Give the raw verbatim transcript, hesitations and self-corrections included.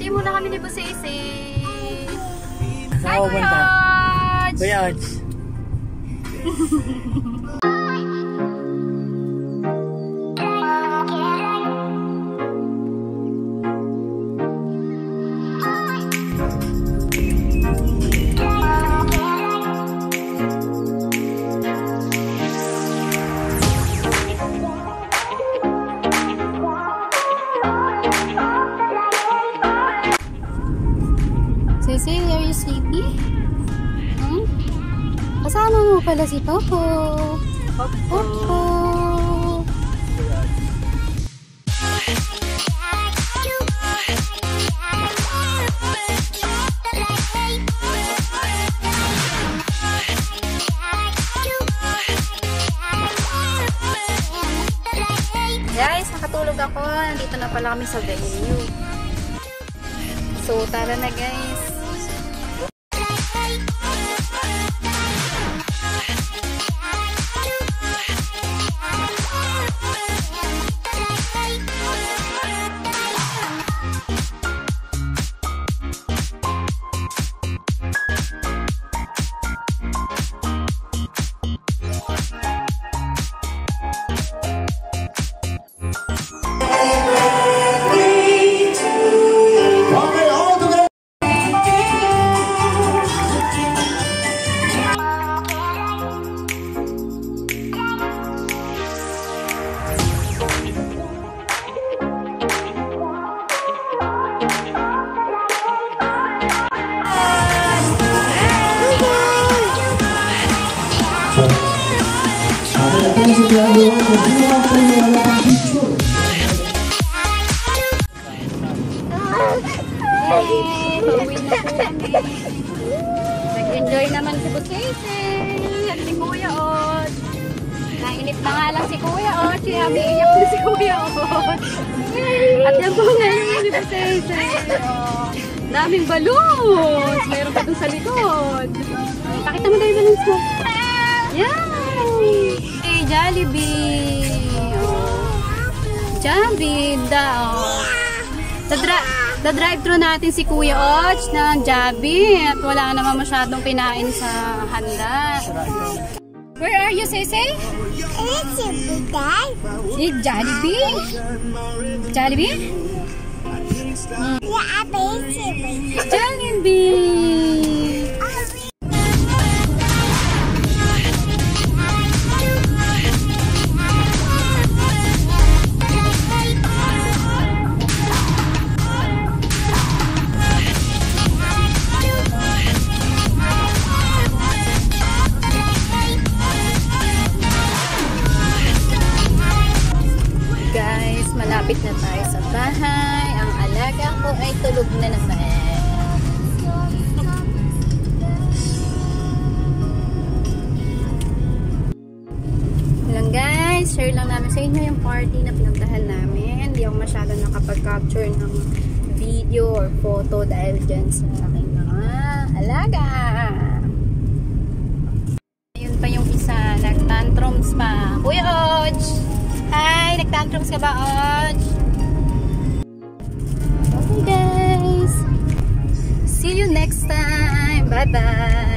Birthday muna kami ni Busese. Hi, Kuya Odds! Kuya Odds! Sisi, are you sleepy? Hmm? Kasama mo pala si Popo. Popo. Popo. Guys, nakatulog ako. Nandito na pala kami sa venue. So, tara na guys. Nag-enjoy naman si Busese at si Kuya Odds. Nainip na nga lang si Kuya Odds. Sinabiiyak na si Kuya Odds. At yan po ngayon si Busese. Oh, daming balloons. Mayroon pa doon sa likod. Pakita mo tayo yung balloons mo. Yan! Hey, Jollibee! Oh. Jollibee! Oh. Da-drive-thru natin si Kuya Odds ng Jollibee at wala naman masyadong kinain sa handa. Where are you, Sese? It's a big guy. Si Jollibee? Jollibee? Mm. Yeah, baby. Jollibee! Malapit na tayo sa bahay. Ang alaga ko ay tulog na naman. Lang guys, share lang namin sa inyo yung party na pinagdahan namin. Hindi ako masyado nakapag-capture ng video or photo dahil dyan sa aking mga alaga. Ayun pa yung isa, nag-tantrums pa. Kuya Odds! Hi! Nag-tantrums ka ba, Odds? Okay guys! See you next time! Bye-bye!